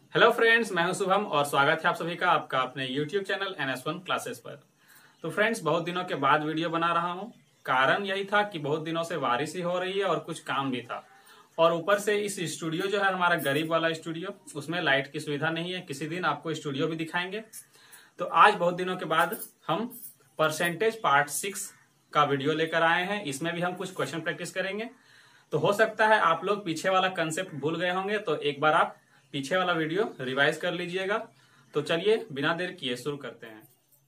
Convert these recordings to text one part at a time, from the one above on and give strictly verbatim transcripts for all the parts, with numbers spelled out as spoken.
Hello friends, मैं हूं शुभम और स्वागत है आप सभी का आपका अपने YouTube channel N S one classes पर। तो फ्रेंड्स, बहुत दिनों के बाद वीडियो बना रहा हूं। कारण यही था कि बहुत दिनों से बारिश ही हो रही है और कुछ काम भी था, और ऊपर से इस स्टूडियो जो है हमारा गरीब वाला स्टूडियो, उसमें लाइट की सुविधा नहीं है। किसी दिन आपको स्टूडियो भी दिखाएंगे। तो आज बहुत दिनों के बाद हम परसेंटेज पार्ट सिक्स का वीडियो लेकर आए हैं। इसमें भी हम कुछ क्वेश्चन प्रैक्टिस करेंगे। तो हो सकता है आप लोग पीछे वाला कंसेप्ट भूल गए होंगे, तो एक बार आप पीछे वाला वीडियो रिवाइज कर लीजिएगा। तो चलिए बिना देर किए शुरू करते हैं।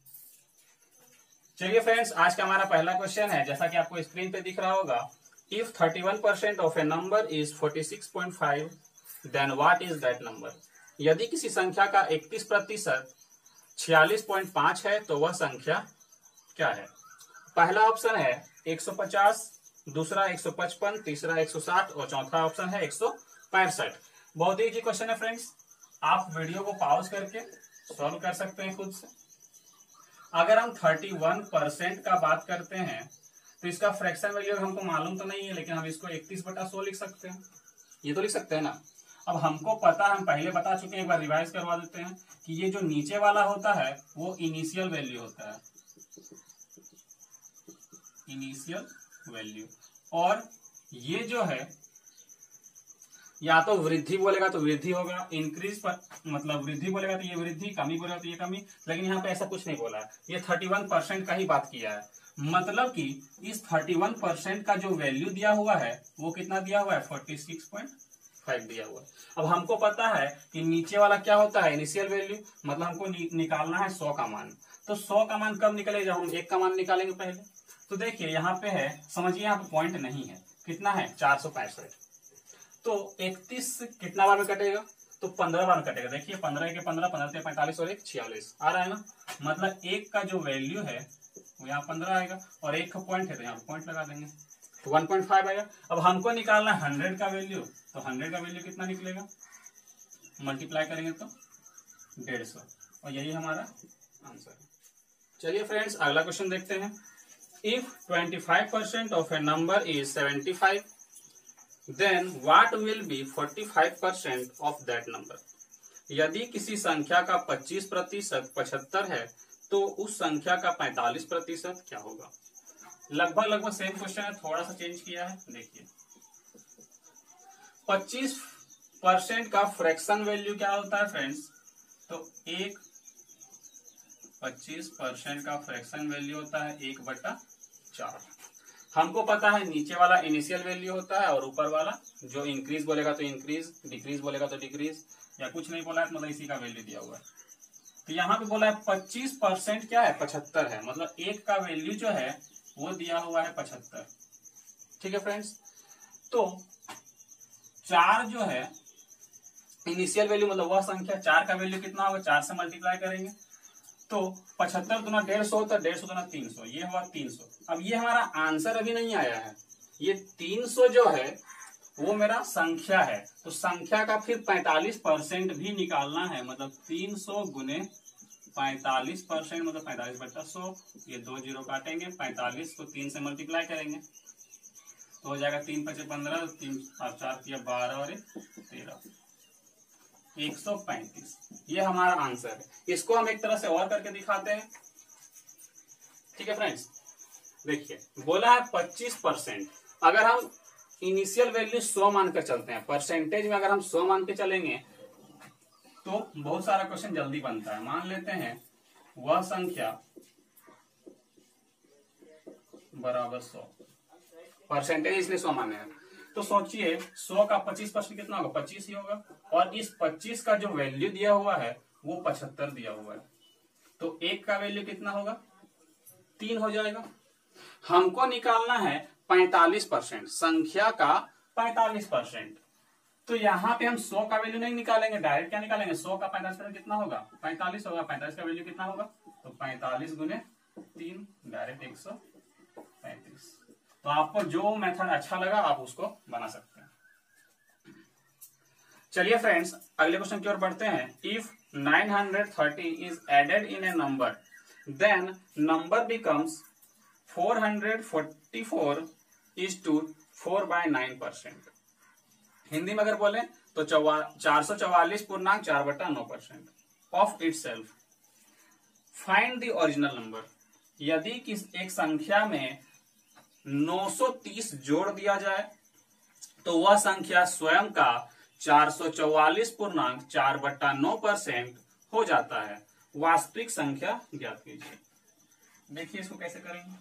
चलिए फ्रेंड्स, आज का हमारा पहला क्वेश्चन है, जैसा कि आपको स्क्रीन पे दिख रहा होगा। If thirty one percent of a number is forty six point five, then what is that number. यदि किसी संख्या का इकतीस प्रतिशत छियालीस पॉइंट पांच है तो वह संख्या क्या है। पहला ऑप्शन है एक सौ पचास, दूसरा एक सौ पचपन, तीसरा एक सौ साठ और चौथा ऑप्शन है एक सौ पैंसठ। बहुत ही इजी क्वेश्चन है फ्रेंड्स, आप वीडियो को पॉज करके सॉल्व कर सकते हैं खुद से। अगर हम इकतीस परसेंट का बात करते हैं तो इसका फ्रैक्शन वैल्यू हमको मालूम तो नहीं है, लेकिन हम इसको इकतीस बटा सौ लिख सकते हैं। ये तो लिख सकते हैं ना। अब हमको पता है, हम पहले बता चुके हैं, एक बार रिवाइज करवा देते हैं कि ये जो नीचे वाला होता है वो इनिशियल वैल्यू होता है, इनिशियल वैल्यू। और ये जो है या तो वृद्धि बोलेगा तो वृद्धि होगा, इंक्रीज पर मतलब वृद्धि बोलेगा तो ये वृद्धि, कमी बोलेगा तो ये कमी। लेकिन यहाँ पे ऐसा कुछ नहीं बोला है, ये इकतीस परसेंट का ही बात किया है। मतलब कि इस इकतीस परसेंट का जो वैल्यू दिया हुआ है वो कितना दिया हुआ है, छियालीस पॉइंट फाइव दिया हुआ है। अब हमको पता है कि नीचे वाला क्या होता है, इनिशियल वैल्यू। मतलब हमको नि, निकालना है सौ का मान। तो सौ का मान कब निकलेगा, हम एक का मान निकालेंगे पहले। तो देखिए यहाँ पे है, समझिए यहाँ पे पॉइंट नहीं है, कितना है चार सौ पैंसठ। तो इकतीस कितना बार में कटेगा, तो पंद्रह बार में कटेगा। देखिए पंद्रह के पंद्रह, पंद्रह से पैंतालीस और एक छियालीस आ रहा है ना। मतलब एक का जो वैल्यू है वो यहाँ पंद्रह आएगा और एक का पॉइंट है तो यहाँ पॉइंट लगा देंगे, तो वन पॉइंट फाइव आएगा। अब हमको निकालना है हंड्रेड का वैल्यू, तो हंड्रेड का वैल्यू कितना निकलेगा, मल्टीप्लाई करेंगे तो डेढ़ सौ, और यही हमारा आंसर है। चलिए फ्रेंड्स, अगला क्वेश्चन देखते हैं। If twenty five percent of a number is seventy five, then what will be forty-five percent of that number। यदि किसी संख्या का पच्चीस प्रतिशत पचहत्तर है तो उस संख्या का पैंतालीस प्रतिशत क्या होगा। लगभग लगभग सेम क्वेश्चन है, थोड़ा सा चेंज किया है। देखिए पच्चीस परसेंट का फ्रैक्शन वैल्यू क्या होता है फ्रेंड्स, तो एक पच्चीस परसेंट का फ्रैक्शन वैल्यू होता है एक बटा चार। हमको पता है नीचे वाला इनिशियल वैल्यू होता है और ऊपर वाला जो इंक्रीज बोलेगा तो इंक्रीज, डिक्रीज बोलेगा तो डिक्रीज, या कुछ नहीं बोला है तो मतलब इसी का वैल्यू दिया हुआ है। तो यहाँ पे बोला है पच्चीस परसेंट क्या है, पचहत्तर है। मतलब एक का वैल्यू जो है वो दिया हुआ है पचहत्तर। ठीक है फ्रेंड्स, तो चार जो है इनिशियल वैल्यू, मतलब वह संख्या, चार का वैल्यू कितना होगा, चार से मल्टीप्लाई करेंगे तो पचहत्तर दुना डेढ़ सौ होता है, डेढ़ सौ दुना तीन सौ, ये हुआ तीन सौ। अब ये हमारा आंसर अभी नहीं आया है, ये तीन सौ जो है वो मेरा संख्या है। तो संख्या का फिर पैंतालीस परसेंट भी निकालना है। मतलब तीन सौ गुने पैंतालीस परसेंट, मतलब पैंतालीस बटा सौ, ये दो जीरो काटेंगे, पैंतालीस को तीन से मल्टीप्लाई करेंगे तो हो जाएगा तीन पचे पंद्रह, तीन और चार किया बारह और एक तेरह, एक सौ पैंतीस। ये हमारा आंसर है। इसको हम एक तरह से और करके दिखाते हैं। ठीक है फ्रेंड्स, देखिए बोला है पच्चीस परसेंट। अगर हम इनिशियल वैल्यू सौ मानकर चलते हैं, परसेंटेज में अगर हम सौ मान के चलेंगे तो बहुत सारा क्वेश्चन जल्दी बनता है। मान लेते हैं वह संख्या बराबर सौ, परसेंटेज इसलिए सौ माने हैं। तो सोचिए सौ का पच्चीस परसेंट कितना होगा, पच्चीस ही होगा। और इस पच्चीस का जो वैल्यू दिया हुआ है वो पचहत्तर दिया हुआ है, तो एक का वैल्यू कितना होगा, तीन हो जाएगा। हमको निकालना है पैंतालीस परसेंट, संख्या का पैंतालीस परसेंट। तो यहाँ पे हम सौ का वैल्यू नहीं निकालेंगे, डायरेक्ट क्या निकालेंगे, सौ का पैंतालीस परसेंट कितना होगा, पैंतालीस होगा। पैंतालीस का वैल्यू कितना होगा, तो पैंतालीस गुने तीन, डायरेक्ट एक सौ पैंतीस। तो आपको जो मेथड अच्छा लगा आप उसको बना सकते हैं। चलिए फ्रेंड्स, अगले क्वेश्चन की ओर बढ़ते हैं। If nine hundred thirty is added in a number, then number becomes four hundred forty four is two four by nine percent. Hindi में अगर बोले तो चौवा चार सौ चौवालीस पूर्णांक चार बटा नौ percent of itself. Find the original number. यदि किस एक संख्या में नौ सौ तीस जोड़ दिया जाए तो वह संख्या स्वयं का चार सौ चौवालीस पूर्णांक चार बट्टा नौ परसेंट हो जाता है। वास्तविक संख्या ज्ञात कीजिए। देखिए इसको कैसे करेंगे।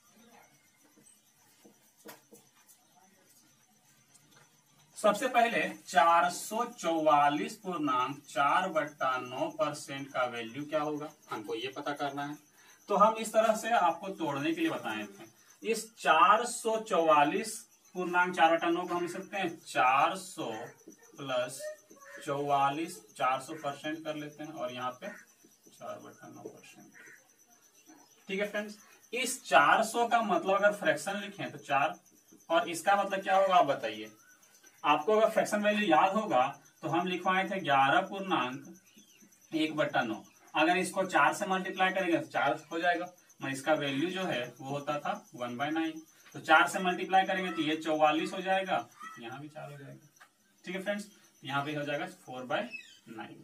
सबसे पहले चार सौ चौवालीस पूर्णांक चार बट्टा नौ परसेंट का वैल्यू क्या होगा हमको ये पता करना है। तो हम इस तरह से आपको तोड़ने के लिए बताए थे। इस चार सौ चौवालीस पूर्णांक चार बटा नौ को हम लिख सकते हैं चार सौ प्लस चौवालीस, चार सौ परसेंट कर लेते हैं और यहाँ पे चार बटा नौ परसेंट। ठीक है फ्रेंड्स, इस चार सौ का मतलब अगर फ्रैक्शन लिखें तो चार, और इसका मतलब क्या होगा आप बताइए। आपको अगर फ्रैक्शन वैल्यू याद होगा तो हम लिखवाए थे ग्यारह पूर्णांक एक बट्टा नौ। अगर इसको चार से मल्टीप्लाई करेंगे तो चार हो जाएगा, मैं इसका वैल्यू जो है वो होता था वन बाई नाइन। तो चार से मल्टीप्लाई करेंगे तो ये चौवालीस हो जाएगा, यहाँ भी चार हो जाएगा। ठीक है फ्रेंड्स, यहाँ पे हो जाएगा फोर बाई नाइन।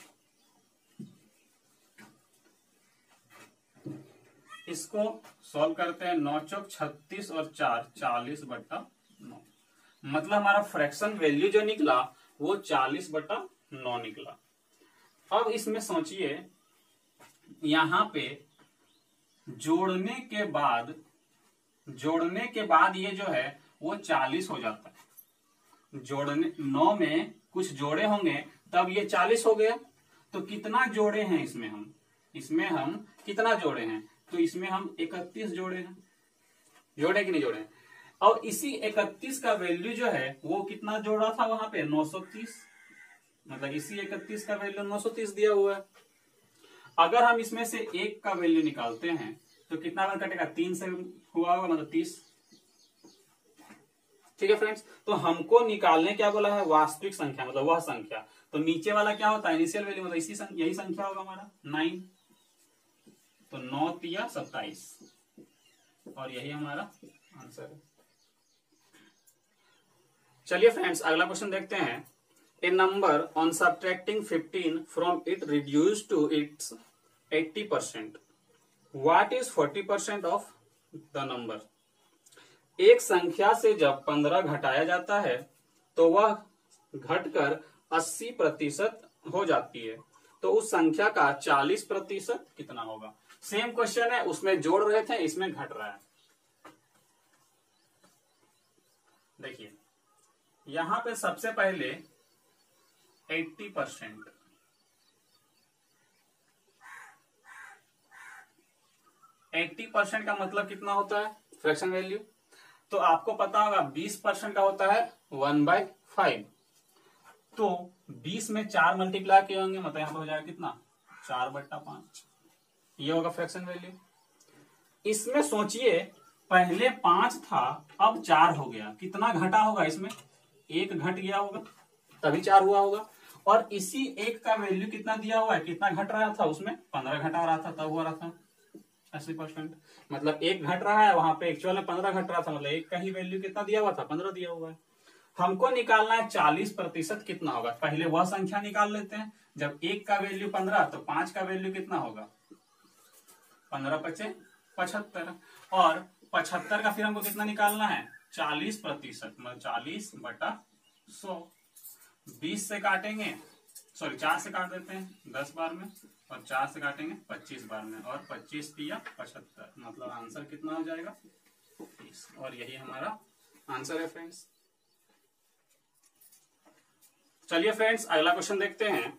इसको सॉल्व करते हैं। नौ चौक छत्तीस और चार चालीस बट्टा नौ, मतलब हमारा फ्रैक्शन वैल्यू जो निकला वो चालीस बट्टा नौ निकला। अब इसमें सोचिए यहां पे जोड़ने के बाद जोड़ने के बाद ये जो है वो चालीस हो जाता है। जोड़ने नौ में कुछ जोड़े होंगे तब ये चालीस हो गया। तो कितना जोड़े हैं इसमें हम इसमें हम कितना जोड़े हैं तो इसमें हम इकतीस जोड़े हैं। जोड़े कि नहीं जोड़े। और इसी इकतीस का वैल्यू जो है वो कितना जोड़ा था वहां पे नौ सौ तीस, मतलब इसी इकतीस का वैल्यू नौ सौ तीस दिया हुआ है। अगर हम इसमें से एक का वैल्यू निकालते हैं तो कितना बार कटेगा, तीन से हुआ होगा मतलब तीस। ठीक है फ्रेंड्स, तो हमको निकालने क्या बोला है, वास्तविक संख्या, मतलब वह संख्या। तो नीचे वाला क्या होता है इनिशियल वैल्यू, मतलब इसी संख्या, यही संख्या होगा हमारा नाइन। तो नौ तिया सत्ताईस और यही हमारा आंसर है। चलिए फ्रेंड्स अगला क्वेश्चन देखते हैं। A number on subtracting fifteen from it reduce to its eighty percent, what is forty percent of the number. एक संख्या से जब पंद्रह घटाया जाता है तो वह घटकर अस्सी प्रतिशत हो जाती है, तो उस संख्या का चालीस प्रतिशत कितना होगा। सेम क्वेश्चन है, उसमें जोड़ रहे थे, इसमें घट रहा है। देखिए यहां पे सबसे पहले अस्सी परसेंट, अस्सी परसेंट का मतलब कितना होता है फ्रैक्शन वैल्यू। तो आपको पता होगा बीस परसेंट का होता है वन बाई फाइव। तो बीस में चार मल्टीप्लाई किए होंगे, मतलब यहां पर हो जाएगा कितना, चार बट्टा पांच। ये होगा फ्रैक्शन वैल्यू। इसमें सोचिए पहले पांच था अब चार हो गया, कितना घटा होगा इसमें, एक घट गया होगा तभी चार हुआ होगा। और इसी एक का वैल्यू कितना दिया हुआ है, कितना घट रहा था उसमें, पंद्रह घटा रहा था तब हो रहा था अस्सी परसेंट। मतलब एक घट रहा है, वहां पे एक्चुअल में पंद्रह घट रहा था, मतलब एक का ही वैल्यू कितना दिया हुआ था, पंद्रह दिया हुआ है। हमको निकालना है चालीस प्रतिशत कितना होगा। पहले वह संख्या निकाल लेते हैं, जब एक का वैल्यू पंद्रह तो पांच का वैल्यू कितना होगा, पंद्रह पचे पचहत्तर। और पचहत्तर का फिर हमको कितना निकालना है, चालीस प्रतिशत, मतलब चालीस बटा सौ। बीस से काटेंगे, सॉरी चार से काट देते हैं दस बार में, और चार से काटेंगे पच्चीस बार में, और पच्चीस दिया पचहत्तर, मतलब आंसर कितना हो जाएगा तीस। और यही हमारा आंसर है फ्रेंड्स। चलिए फ्रेंड्स अगला क्वेश्चन देखते हैं।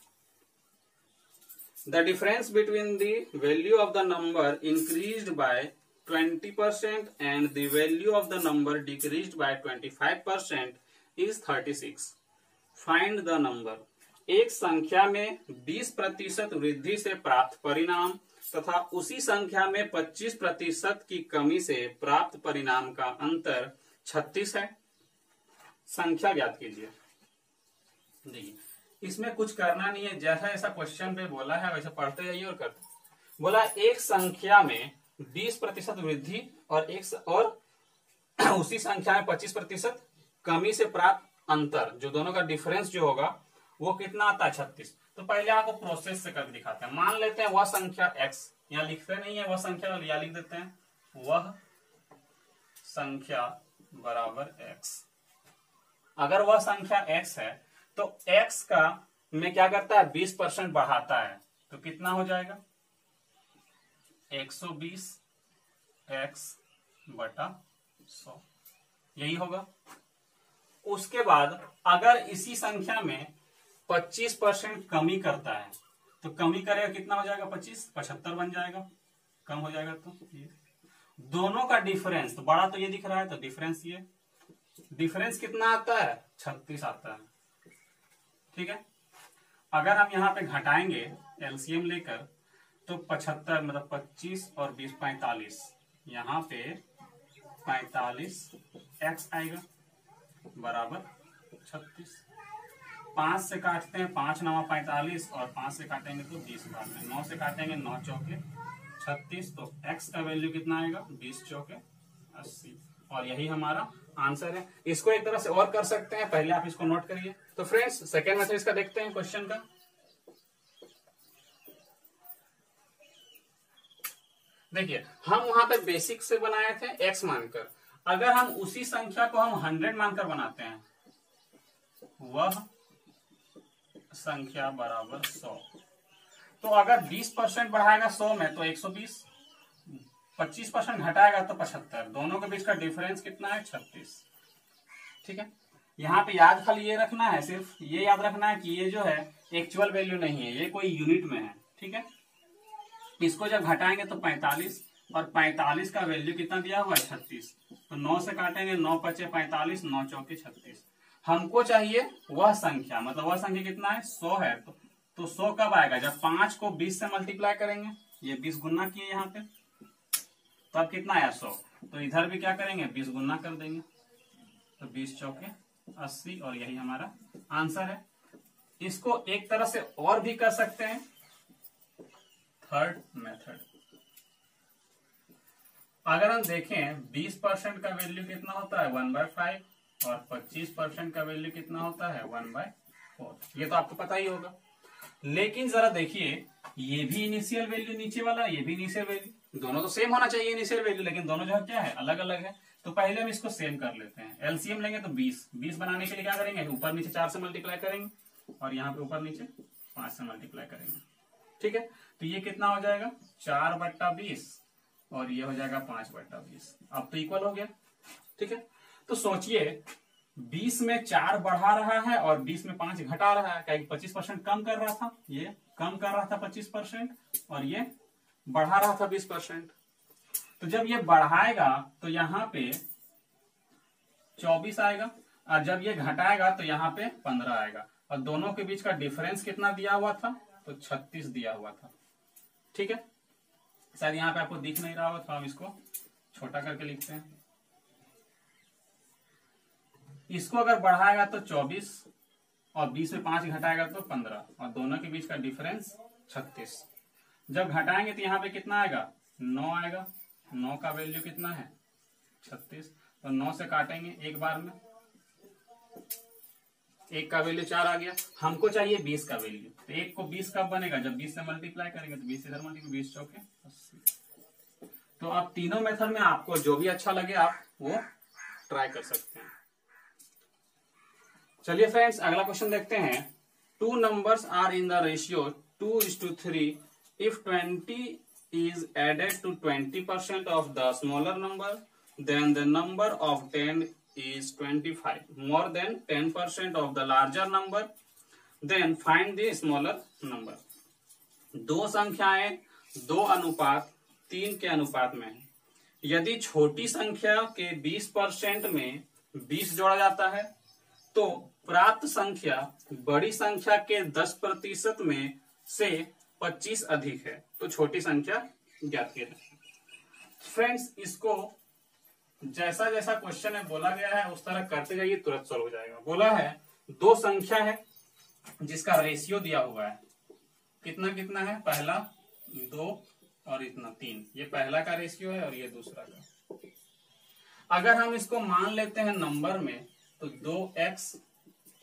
The difference between the value of the number increased by twenty percent and the value of the number decreased by twenty five percent is thirty six. Find the number. एक संख्या में बीस प्रतिशत वृद्धि से प्राप्त परिणाम तथा उसी संख्या में पच्चीस प्रतिशत की कमी से प्राप्त परिणाम का अंतर छत्तीस है। संख्या ज्ञात कीजिए। देखिए इसमें कुछ करना नहीं है, जैसा ऐसा क्वेश्चन पे बोला है वैसे पढ़ते जाइए और करते। बोला एक संख्या में बीस प्रतिशत वृद्धि और एक स, और उसी संख्या में पच्चीस प्रतिशत कमी से प्राप्त अंतर, जो दोनों का डिफरेंस जो होगा वो कितना आता है छत्तीस। तो पहले आपको प्रोसेस से करके दिखाते हैं। मान लेते हैं वह संख्या x, यहाँ लिखते नहीं है वह संख्या, या लिख देते हैं वह संख्या बराबर x। अगर वह संख्या x है तो x का में क्या करता है बीस परसेंट बढ़ाता है, तो कितना हो जाएगा एक सौ बीस x बटा सौ, यही होगा। उसके बाद अगर इसी संख्या में पच्चीस परसेंट कमी करता है तो कमी करेगा कितना हो जाएगा पच्चीस, पचहत्तर बन जाएगा, कम हो जाएगा। तो ये दोनों का डिफरेंस, तो बड़ा तो ये दिख रहा है तो डिफरेंस ये डिफरेंस कितना आता है छत्तीस आता है। ठीक है, अगर हम यहाँ पे घटाएंगे एलसीएम लेकर तो पचहत्तर मतलब पच्चीस और बीस पैंतालीस, यहाँ पे पैंतालीस एक्स आएगा बराबर छत्तीस। पांच से काटते हैं, पांच नवा पैंतालीस और पांच से काटेंगे तो बीस बार में, नौ से काटेंगे नौ चौके छत्तीस, तो x का वैल्यू कितना आएगा बीस चौके अस्सी, और यही हमारा आंसर है। इसको एक तरह से और कर सकते हैं, पहले आप इसको नोट करिए। तो फ्रेंड्स सेकेंड मेथड इसका देखते हैं क्वेश्चन का। देखिए हम वहां पे बेसिक से बनाए थे x मानकर, अगर हम उसी संख्या को हम हंड्रेड मानकर बनाते हैं, वह संख्या बराबर सौ, तो अगर बीस परसेंट बढ़ाएगा सौ में तो एक सौ बीस, पच्चीस परसेंट घटाएगा तो पचहत्तर, दोनों के बीच का डिफरेंस कितना है छत्तीस। ठीक है, यहाँ पे याद खाली ये रखना है, सिर्फ ये याद रखना है कि ये जो है एक्चुअल वैल्यू नहीं है, ये कोई यूनिट में है। ठीक है, इसको जब घटाएंगे तो पैंतालीस, और पैंतालीस का वैल्यू कितना दिया हुआ है छत्तीस, तो नौ से काटेंगे नौ पचे पैंतालीस, नौ चौके छत्तीस। हमको चाहिए वह संख्या, मतलब वह संख्या कितना है सौ है, तो तो सौ कब आएगा जब पांच को बीस से मल्टीप्लाई करेंगे, ये बीस गुना किए यहाँ पे, तो अब कितना आया सौ, तो इधर भी क्या करेंगे बीस गुना कर देंगे, तो बीस चौके अस्सी, और यही हमारा आंसर है। इसको एक तरह से और भी कर सकते हैं, थर्ड मेथड। अगर हम देखें बीस परसेंट का वैल्यू कितना होता है वन बाय फाइव, और पच्चीस परसेंट का वैल्यू कितना होता है वन बाय फोर, ये तो आपको पता ही होगा। लेकिन जरा देखिए ये भी इनिशियल वैल्यू नीचे वाला, ये भी इनिशियल वैल्यू, दोनों तो सेम होना चाहिए इनिशियल वैल्यू, लेकिन दोनों जो है क्या है अलग अलग है। तो पहले हम इसको सेम कर लेते हैं, एलसीएम लेंगे तो बीस, बीस बनाने के लिए क्या करेंगे ऊपर नीचे चार से मल्टीप्लाई करेंगे, और यहाँ पे ऊपर नीचे पांच से मल्टीप्लाई करेंगे। ठीक है, तो ये कितना हो जाएगा चार बट्टा बीस, और ये हो जाएगा पांच बट्टा बीस, अब तो इक्वल हो गया। ठीक है, तो सोचिए बीस में चार बढ़ा रहा है और बीस में पांच घटा रहा है, क्या पच्चीस परसेंट कम कर रहा था, ये कम कर रहा था पच्चीस परसेंट, और ये बढ़ा रहा था बीस परसेंट। तो जब ये बढ़ाएगा तो यहाँ पे चौबीस आएगा, और जब ये घटाएगा तो यहाँ पे पंद्रह आएगा, और दोनों के बीच का डिफरेंस कितना दिया हुआ था, तो छत्तीस दिया हुआ था। ठीक है, शायद यहाँ पे आपको दिख नहीं रहा हो, तो हम इसको छोटा करके लिखते हैं। इसको अगर बढ़ाएगा तो चौबीस, और बीस में पांच घटाएगा तो पंद्रह, और दोनों के बीच का डिफरेंस छत्तीस। जब घटाएंगे तो यहाँ पे कितना आएगा नौ आएगा, नौ का वैल्यू कितना है छत्तीस, तो नौ से काटेंगे एक बार में, एक का वैल्यू चार आ गया, हमको चाहिए बीस का वैल्यू, तो एक को बीस कब बनेगा जब बीस से मल्टीप्लाई करेंगे, तो बीस इधर मल्टीप्लाई, बीस चौके अस्सी। तो आप तीनों मेथड में आपको जो भी अच्छा लगे आप वो ट्राई कर सकते हैं। चलिए फ्रेंड्स अगला क्वेश्चन देखते हैं। Two numbers are in the ratio two is to three if twenty is added to twenty percent of the smaller number, then the number of ten is twenty-five more than ten percent of the larger number, then find the smaller number। दो संख्याएं दो अनुपात तीन के अनुपात में है, यदि छोटी संख्या के बीस परसेंट में बीस जोड़ा जाता है तो प्राप्त संख्या बड़ी संख्या के दस प्रतिशत में से पच्चीस अधिक है, तो छोटी संख्या ज्ञात कीजिए। फ्रेंड्स इसको जैसा जैसा क्वेश्चन में बोला गया है उस तरह करते जाइए, तुरंत सॉल्व हो जाएगा। बोला है दो संख्या है जिसका रेशियो दिया हुआ है, कितना कितना है, पहला दो और इतना तीन, ये पहला का रेशियो है और ये दूसरा का। अगर हम इसको मान लेते हैं नंबर में तो दो एक्स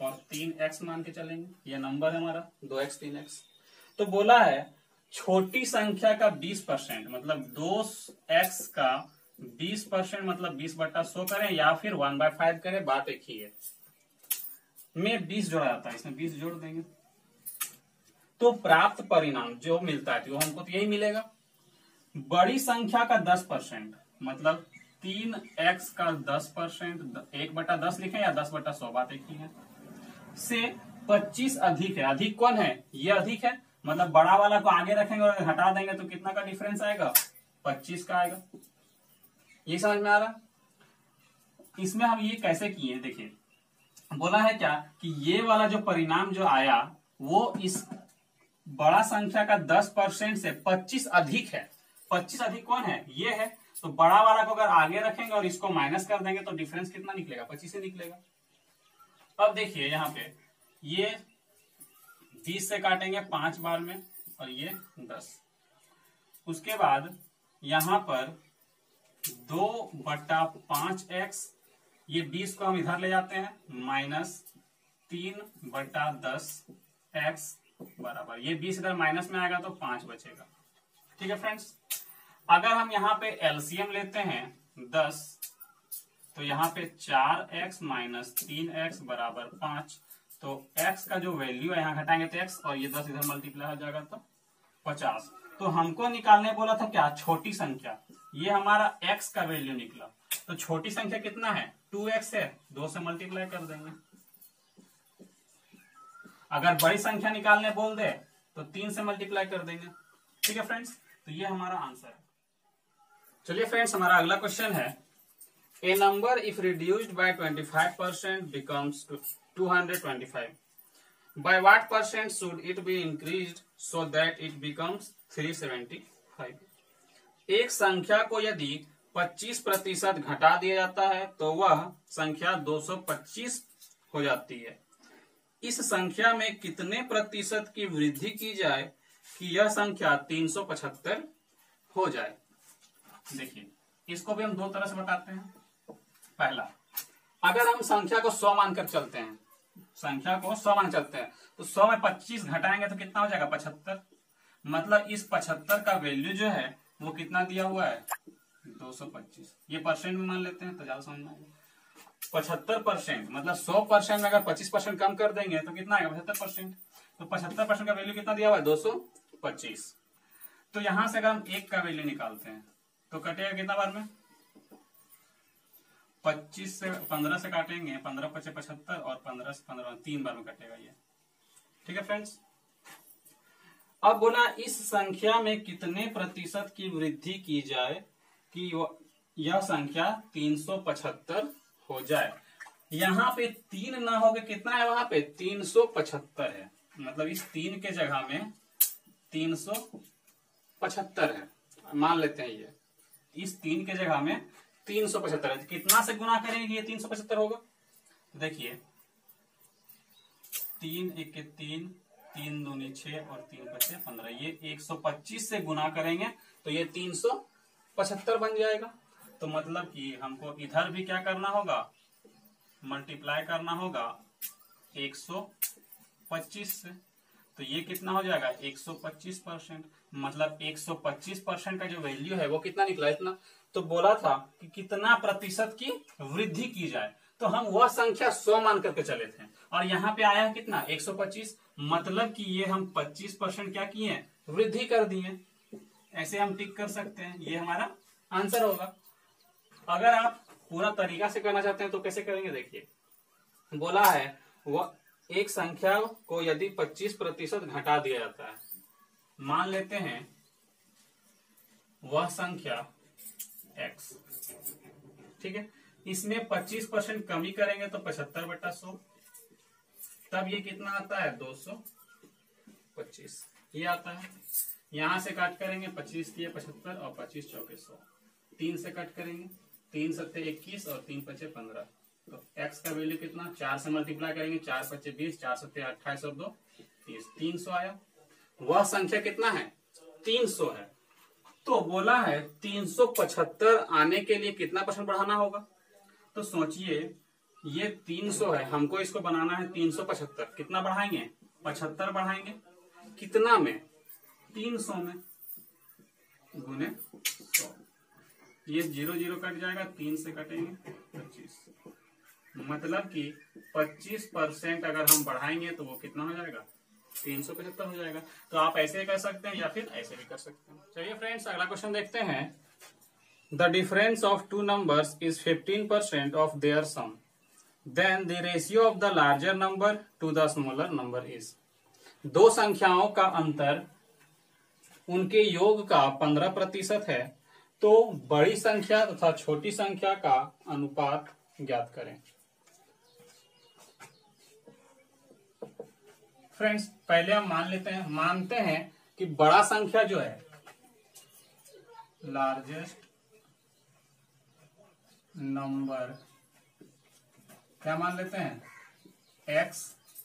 और तीन एक्स मान के चलेंगे। ये नंबर है हमारा दो एक्स तीन एक्स। तो बोला है छोटी संख्या का बीस परसेंट मतलब दो एक्स का बीस परसेंट मतलब बीस बट्टा सौ करें या फिर वन बाय फाइव करें, बात एक ही है। में बीस जोड़ा जाता है, इसमें बीस जोड़ देंगे तो प्राप्त परिणाम जो मिलता है तो हमको तो यही मिलेगा। बड़ी संख्या का दस परसेंट मतलब तीन एक्स का दस परसेंट, एक बटा दस लिखें या दस बटा सौ, बात एक ही है, से पच्चीस अधिक है। अधिक कौन है? ये अधिक है, मतलब बड़ा वाला को आगे रखेंगे और हटा देंगे तो कितना का डिफरेंस आएगा? पच्चीस का आएगा। ये समझ में आ रहा? इसमें हम ये कैसे किए देखिए, बोला है क्या कि ये वाला जो परिणाम जो आया वो इस बड़ा संख्या का दस परसेंट से पच्चीस अधिक है। पच्चीस अधिक कौन है? ये है। तो बड़ा वाला को अगर आगे रखेंगे और इसको माइनस कर देंगे तो डिफरेंस कितना निकलेगा? पच्चीस ही निकलेगा। अब देखिए यहाँ पे ये बीस से काटेंगे पांच बार में और ये दस। उसके बाद यहां पर दो बटा पांच एक्स, ये बीस को हम इधर ले जाते हैं, माइनस तीन बटा दस एक्स बराबर, ये बीस इधर माइनस में आएगा तो पांच बचेगा। ठीक है फ्रेंड्स, अगर हम यहाँ पे एलसीएम लेते हैं दस तो यहाँ पे चार एक्स माइनस तीन एक्स बराबर पांच, तो x का जो वैल्यू है यहाँ घटाएंगे तो x और ये दस इधर मल्टीप्लाई हो जाएगा तो पचास। तो हमको निकालने बोला था क्या? छोटी संख्या। ये हमारा x का वैल्यू निकला। तो छोटी संख्या कितना है? टू एक्स है, दो से मल्टीप्लाई कर देंगे। अगर बड़ी संख्या निकालने बोल दे तो तीन से मल्टीप्लाई कर देंगे। ठीक है फ्रेंड्स, तो ये हमारा आंसर है। चलिए फ्रेंड्स, हमारा अगला क्वेश्चन है, a number if reduced by twenty five percent becomes two hundred twenty five, by what percent should it be increased so that it becomes three seventy five? एक संख्या को यदि पच्चीस प्रतिशत घटा दिया जाता है तो वह संख्या दो सौ पच्चीस हो जाती है। इस संख्या में कितने प्रतिशत की वृद्धि की जाए कि यह संख्या तीन सौ पचहत्तर हो जाए? देखिए, इसको भी हम दो तरह से बताते हैं। पहला, अगर हम संख्या को सौ मानकर चलते हैं, संख्या को सौ मान चलते हैं तो सौ में पच्चीस घटाएंगे तो कितना हो जाएगा? पचहत्तर। मतलब इस पचहत्तर का वैल्यू जो है वो कितना दिया हुआ है? दो सौ पच्चीस। ये परसेंट में मान लेते हैं तो ज्यादा समझ में आएगा। पचहत्तर परसेंट मतलब सौ परसेंट में अगर पच्चीस परसेंट कम कर देंगे तो कितना आएगा? पचहत्तर परसेंट। तो पचहत्तर परसेंट का वैल्यू कितना दिया हुआ है? दो सौ पच्चीस। तो यहां से अगर हम एक का वैल्यू निकालते हैं तो कटेगा कितना बार में? पच्चीस से पंद्रह से काटेंगे, पंद्रह पचे पचहत्तर और पंद्रह से पंद्रह तीन बार में कटेगा ये। ठीक है फ्रेंड्स, अब बोला इस संख्या में कितने प्रतिशत की वृद्धि की जाए कि यह संख्या तीन सौ पचहत्तर हो जाए। यहाँ पे तीन ना हो के कितना है? वहां पे तीन सौ पचहत्तर है, मतलब इस तीन के जगह में तीन सौ पचहत्तर है, मान लेते हैं ये इस तीन के जगह में तीन सौ पचहत्तर है। कितना से गुना करेंगे ये तीन सौ पचहत्तर होगा? देखिए, तीन एक के तीन, तीन दूनी छह और तीन पचे पंद्रह, ये एक सौ पच्चीस से गुना करेंगे तो ये तीन सौ पचहत्तर बन जाएगा। तो मतलब कि हमको इधर भी क्या करना होगा? मल्टीप्लाई करना होगा एक सौ पच्चीस से। तो ये कितना हो जाएगा? एक सौ पच्चीस परसेंट। मतलब एक सौ पच्चीस परसेंट का जो वैल्यू है वो कितना निकला? इतना। तो बोला था कि कितना प्रतिशत की वृद्धि की जाए, तो हम वह संख्या सौ मान करके चले थे और यहाँ पे आया है कितना? एक सौ पच्चीस। मतलब कि ये हम पच्चीस परसेंट क्या किए? वृद्धि कर दिए। ऐसे हम टिक कर सकते हैं, ये हमारा आंसर होगा। अगर आप पूरा तरीका से करना चाहते हैं तो कैसे करेंगे? देखिए, बोला है वह एक संख्या को यदि पच्चीस प्रतिशत घटा दिया जाता है, मान लेते हैं वह संख्या x, ठीक है, इसमें पच्चीस परसेंट कमी करेंगे तो पचहत्तर बटा सौ, तब ये कितना आता है? दो सौ पच्चीस ये आता है। यहां से कट करेंगे, पच्चीस किए पचहत्तर और पच्चीस चौके सौ, तीन से कट करेंगे, तीन सत्ते इक्कीस और तीन पचे पंद्रह, तो x का वैल्यू कितना? चार से मल्टीप्लाई करेंगे, चार पच्चे बीस, चार सत्ते अट्ठाईस और दो तीस, तीन सौ आया। वह संख्या कितना है? तीन सौ है। तो बोला है तीन सौ पचहत्तर आने के लिए कितना परसेंट बढ़ाना होगा? तो सोचिए, ये तीन सौ है, हमको इसको बनाना है तीन सौ पचहत्तर। कितना बढ़ाएंगे? पचहत्तर बढ़ाएंगे। कितना में? तीन सौ में, गुने सौ। ये जीरो जीरो कट जाएगा, तीन से कटेंगे पच्चीस। मतलब कि पच्चीस परसेंट अगर हम बढ़ाएंगे तो वो कितना हो जाएगा? तीन सौ पचहत्तर हो जाएगा। तो आप ऐसे कर सकते हैं या फिर ऐसे भी कर सकते हैं। चलिए फ्रेंड्स, अगला क्वेश्चन देखते हैं। The difference of two numbers is fifteen percent of their sum, then the ratio of the larger number to the smaller number is. दो संख्याओं का अंतर उनके योग का पंद्रह प्रतिशत है, तो बड़ी संख्या तथा छोटी संख्या का अनुपात ज्ञात करें। फ्रेंड्स, पहले हम मान लेते हैं मानते हैं कि बड़ा संख्या जो है, लार्जेस्ट नंबर, क्या मान लेते हैं? x,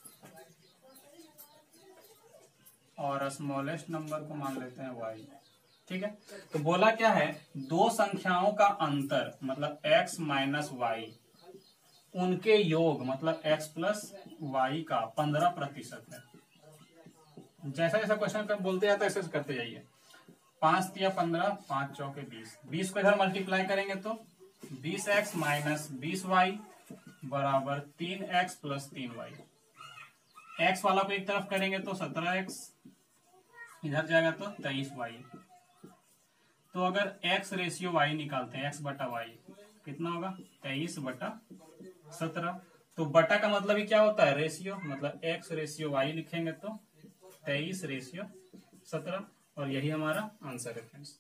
और स्मॉलेस्ट नंबर को मान लेते हैं y। ठीक है, तो बोला क्या है? दो संख्याओं का अंतर मतलब x माइनस वाई, उनके योग मतलब x प्लस वाई का पंद्रह प्रतिशत है। जैसा जैसा क्वेश्चन कर बोलते जाता है ऐसे करते जाइए। पांच तिया पंद्रह, पांच चौके बीस, बीस को इधर मल्टीप्लाई करेंगे तो बीस एक्स माइनस बीस वाई बराबर तीन एक्स प्लस तीन वाई। एक्स वाला को एक तरफ करेंगे तो सत्रह एक्स, इधर जाएगा तो तेईस वाई। तो अगर x रेशियो y निकालते हैं, x बटा वाई कितना होगा? तेईस बटा सत्रह। तो बटा का मतलब ही क्या होता है? रेशियो, मतलब x रेशियो y लिखेंगे तो तेईस रेशियो सत्रह, और यही हमारा आंसर है फ्रेंड्स।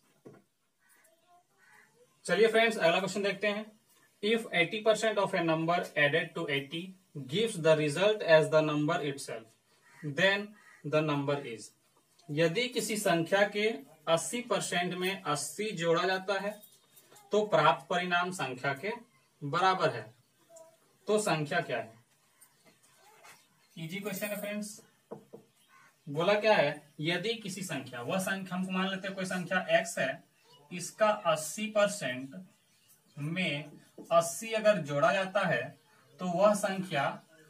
चलिए फ्रेंड्स, अगला क्वेश्चन देखते हैं। इफ अस्सी percent of a number added to अस्सी gives the result as the number itself, then the number is. यदि किसी संख्या के अस्सी परसेंट में अस्सी जोड़ा जाता है तो प्राप्त परिणाम संख्या के बराबर है, तो संख्या क्या है? इजी क्वेश्चन है फ्रेंड्स। बोला क्या है? यदि किसी संख्या, वह संख्या हमको मान लेते हैं कोई संख्या x है, इसका अस्सी परसेंट में अस्सी अगर जोड़ा जाता है तो वह संख्या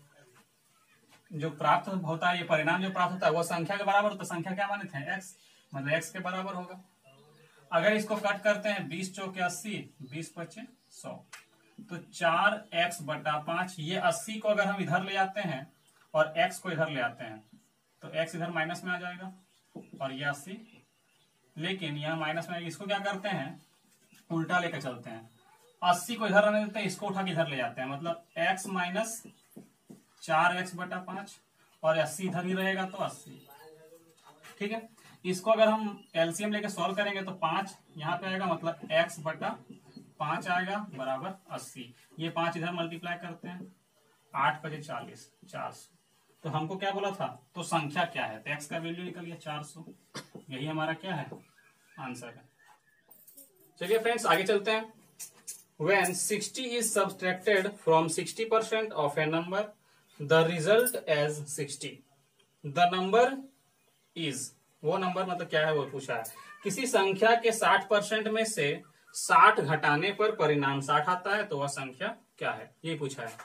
जो प्राप्त होता है, ये परिणाम जो प्राप्त होता है, वह संख्या के बराबर होता है। संख्या क्या माने थे? x, मतलब x के बराबर होगा। अगर इसको कट करते हैं, बीस चौके अस्सी, बीस पचे सौ, तो चार एक्स बटा पांच। ये अस्सी को अगर हम इधर ले आते हैं और x को इधर ले आते हैं तो x इधर माइनस में आ जाएगा और ये अस्सी, लेकिन यहाँ माइनस में, इसको क्या करते हैं? उल्टा लेकर चलते हैं। अस्सी को इधर रहने देते हैं, इसको उठा के इधर ले जाते हैं, मतलब x माइनस चार एक्स बटा पांच, और अस्सी इधर ही रहेगा तो अस्सी। ठीक है, इसको अगर हम एलसीएम लेके सॉल्व करेंगे तो पांच यहाँ पे आएगा, मतलब x बटा पांच आएगा बराबर अस्सी। ये पांच इधर मल्टीप्लाई करते हैं, आठ पचे चालीस, चार सौ। तो हमको क्या बोला था? तो संख्या क्या है? तो x का वैल्यू निकल गया चार सौ। यही हमारा क्या है? आंसर है। चलिए फ्रेंड्स, आगे चलते हैं। When sixty is subtracted from sixty percent of a number, the result as sixty. The number is, वो नंबर मतलब क्या है वो पूछा है। किसी संख्या के साठ परसेंट में से साठ घटाने पर परिणाम साठ आता है, तो वह संख्या क्या है? ये पूछा है।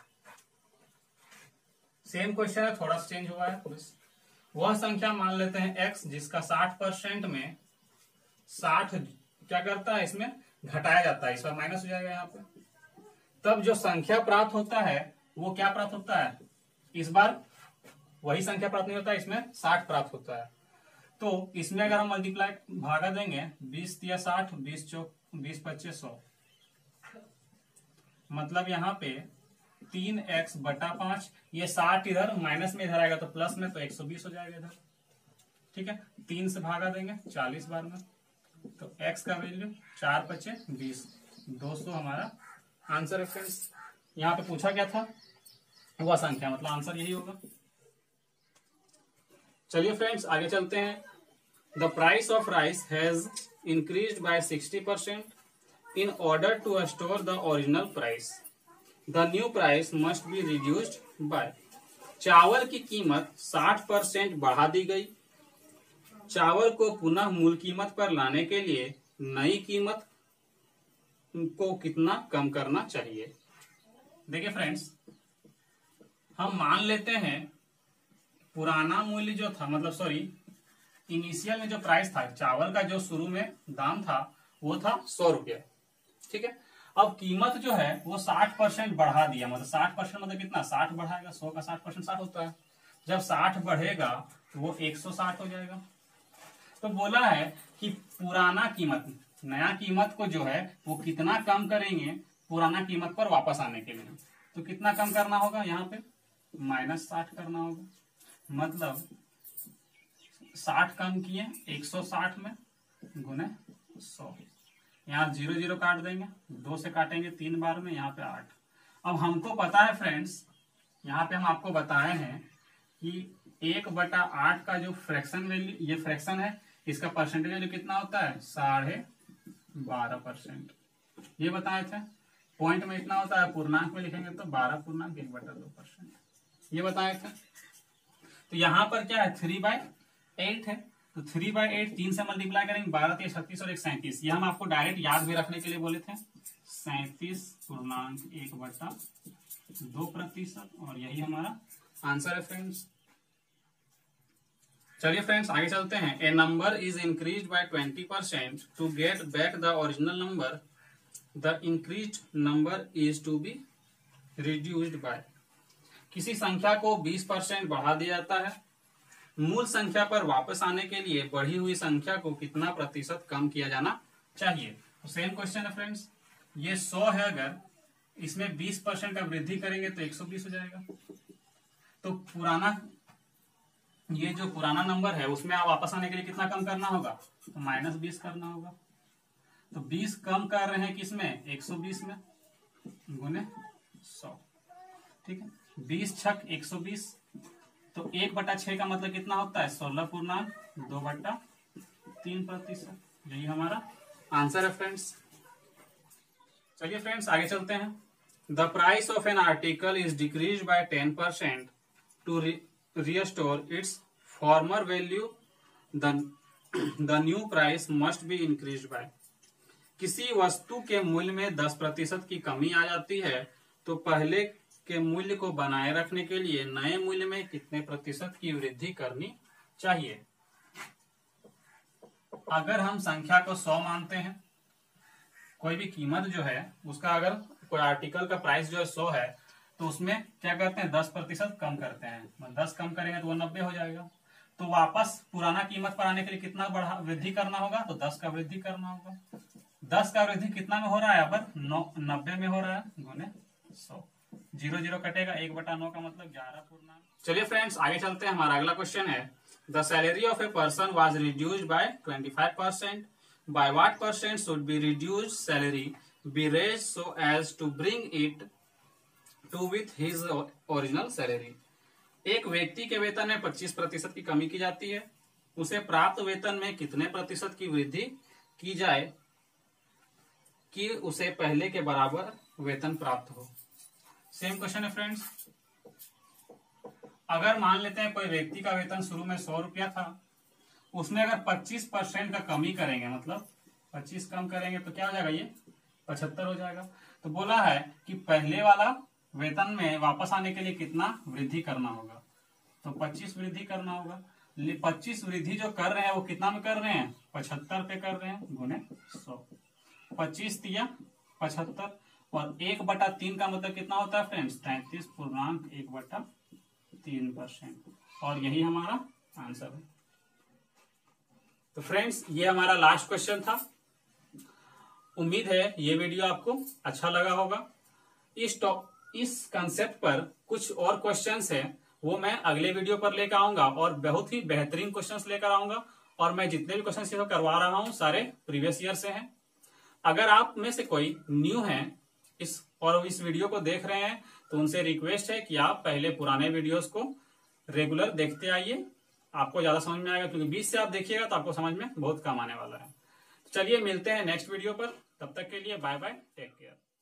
सेम क्वेश्चन है, थोड़ा सा चेंज हुआ है बस। वह संख्या मान लेते हैं x, जिसका साठ परसेंट में साठ क्या करता है? इसमें घटाया जाता है, इस बार माइनस हो जाएगा यहाँ पे। तब जो संख्या प्राप्त होता है वो क्या प्राप्त होता है? इस बार वही संख्या प्राप्त नहीं होता है, इसमें साठ प्राप्त होता है। तो इसमें अगर हम मल्टीप्लाई भागा देंगे, बीस तिया साठ, बीस चौक बीस पच्चीस सौ, मतलब यहाँ पे तीन एक्स बटा पांच। ये साठ इधर माइनस में इधर आएगा तो प्लस में, तो एक सौ बीस हो जाएगा इधर। ठीक है, तीन से भागा देंगे चालीस बार में, तो x का वैल्यू चार पचे बीस, दो सौ हमारा आंसर है फ्रेंड्स। यहाँ पे पूछा क्या था? वह संख्या, मतलब आंसर यही होगा। चलिए फ्रेंड्स, आगे चलते हैं। The price of rice has increased by sixty percent in order to store the original price. The new price must be reduced by. चावल की कीमत साठ परसेंट बढ़ा दी गई। चावल को पुनः मूल कीमत पर लाने के लिए नई कीमत को कितना कम करना चाहिए? देखिए फ्रेंड्स, हम मान लेते हैं पुराना मूल्य जो था, मतलब सॉरी इनिशियल में जो प्राइस था चावल का, जो शुरू में दाम था वो था सौ रुपया, ठीक है। अब कीमत जो है वो साठ परसेंट बढ़ा दिया, मतलब साठ परसेंट मतलब कितना, साठ बढ़ाएगा, सौ का साठ परसेंट साठ होता है। जब साठ बढ़ेगा तो वो एक सौ साठ हो जाएगा। तो बोला है कि पुराना कीमत, नया कीमत को जो है वो कितना कम करेंगे पुराना कीमत पर वापस आने के लिए। तो कितना कम करना होगा, यहाँ पे माइनस साठ करना होगा, मतलब साठ कम किए एक सौ साठ में गुने सौ, यहाँ जीरो जीरो काट देंगे, दो से काटेंगे तीन बार में, यहाँ पे आठ। अब हमको पता है फ्रेंड्स, यहाँ पे हम आपको बताए हैं कि एक बटा आठ का जो फ्रैक्शन वैल्यू, ये फ्रैक्शन है, इसका परसेंटेज वैल्यू कितना होता है, साढ़े बारह परसेंट, ये बताए थे। पॉइंट में इतना होता है, पूर्णांक में लिखेंगे तो बारह पूर्णांक एक बटा दो परसेंट, ये बताए थे। तो यहाँ पर क्या है, थ्री बाय एट है, तो थ्री बाय एट तीन से मल्टीप्लाई करेंगे, बारह तीस छत्तीस और एक सैंतीस, ये हम आपको डायरेक्ट याद भी रखने के लिए बोले थे, सैंतीस पूर्णांक एक बटा दो प्रतिशत, और यही हमारा आंसर है फ्रेंड्स। चलिए फ्रेंड्स आगे चलते हैं। A number is increase by twenty percent to get back the original number, the increase number is to be reduced by. किसी संख्या को बीस परसेंट बढ़ा दिया जाता है, मूल संख्या पर वापस आने के लिए बढ़ी हुई संख्या को कितना प्रतिशत कम किया जाना चाहिए। तो सेम क्वेश्चन है फ्रेंड्स, ये सौ है, अगर इसमें बीस परसेंट का वृद्धि करेंगे तो एक सौ बीस हो जाएगा। तो पुराना, ये जो पुराना नंबर है उसमें आप वापस आने के लिए कितना कम करना होगा, तो माइनस बीस करना होगा। तो बीस कम कर रहे हैं किसमें, एक सौ बीस में, गुने सौ, ठीक है। बीस छक एक सौ बीस, तो एक बटा छह का मतलब कितना होता है, सोलह पूर्णांक दो बटा तीन प्रतिशत, यही हमारा आंसर है फ्रेंड्स। चलिए फ्रेंड्स आगे चलते हैं। The price of an article is decrease by ten percent to restore its former value, the new price must be increase by. किसी वस्तु के मूल्य में दस प्रतिशत की कमी आ जाती है तो पहले के मूल्य को बनाए रखने के लिए नए मूल्य में कितने प्रतिशत की वृद्धि करनी चाहिए। अगर हम संख्या को सौ मानते हैं, कोई भी कीमत जो है उसका, अगर कोई आर्टिकल का प्राइस जो है सौ है, तो उसमें क्या करते हैं, दस प्रतिशत कम करते हैं, दस कम करेंगे तो वो नब्बे हो जाएगा। तो वापस पुराना कीमत पर आने के लिए कितना बढ़ा वृद्धि करना होगा, तो दस का वृद्धि करना होगा। दस का वृद्धि कितना में हो रहा है, अब नौ नब्बे में हो रहा है, गुने सौ, जीरो जीरो कटेगा, एक बटा नौ का मतलब ग्यारह पूर्णांक। चलिए फ्रेंड्स आगे चलते हैं। हमारा अगला क्वेश्चन है, the salary of a person was reduced by twenty five percent, by what percent should be reduced salary be raised so as to bring it to with his original salary. एक व्यक्ति के वेतन में पच्चीस प्रतिशत की कमी की जाती है, उसे प्राप्त वेतन में कितने प्रतिशत की वृद्धि की जाए कि उसे पहले के बराबर वेतन प्राप्त हो। सेम क्वेश्चन है फ्रेंड्स। अगर मान लेते हैं कोई व्यक्ति का वेतन शुरू में सौ रुपया था, उसमें अगर पच्चीस परसेंट का कमी करेंगे, मतलब पच्चीस कम करेंगे तो क्या हो जाएगा, ये पचहत्तर हो जाएगा। तो बोला है कि पहले वाला वेतन में वापस आने के लिए कितना वृद्धि करना होगा, तो पच्चीस वृद्धि करना होगा। पच्चीस वृद्धि जो कर रहे हैं वो कितना में कर रहे हैं, पचहत्तर पे कर रहे हैं, गुने सौ, पच्चीस दिया पचहत्तर, और एक बटा तीन का मतलब कितना होता है फ्रेंड्स, तैतीस पूर्णांक एक बटा तीन परसेंट, और यही हमारा आंसर है। तो फ्रेंड्स ये हमारा लास्ट क्वेश्चन था। उम्मीद है ये वीडियो आपको अच्छा लगा होगा। इस टॉप इस कंसेप्ट पर कुछ और क्वेश्चंस हैं, वो मैं अगले वीडियो पर लेकर आऊंगा, और बहुत ही बेहतरीन क्वेश्चंस लेकर आऊंगा। और मैं जितने भी क्वेश्चंस ये करवा रहा हूं सारे प्रीवियस ईयर से हैं। अगर आप में से कोई न्यू है इस और इस वीडियो को देख रहे हैं, तो उनसे रिक्वेस्ट है कि आप पहले पुराने वीडियोस को रेगुलर देखते आइए, आपको ज्यादा समझ में आएगा, क्योंकि बीच से आप देखिएगा तो आपको समझ में बहुत कम आने वाला है। तो चलिए मिलते हैं नेक्स्ट वीडियो पर, तब तक के लिए बाय बाय, टेक केयर।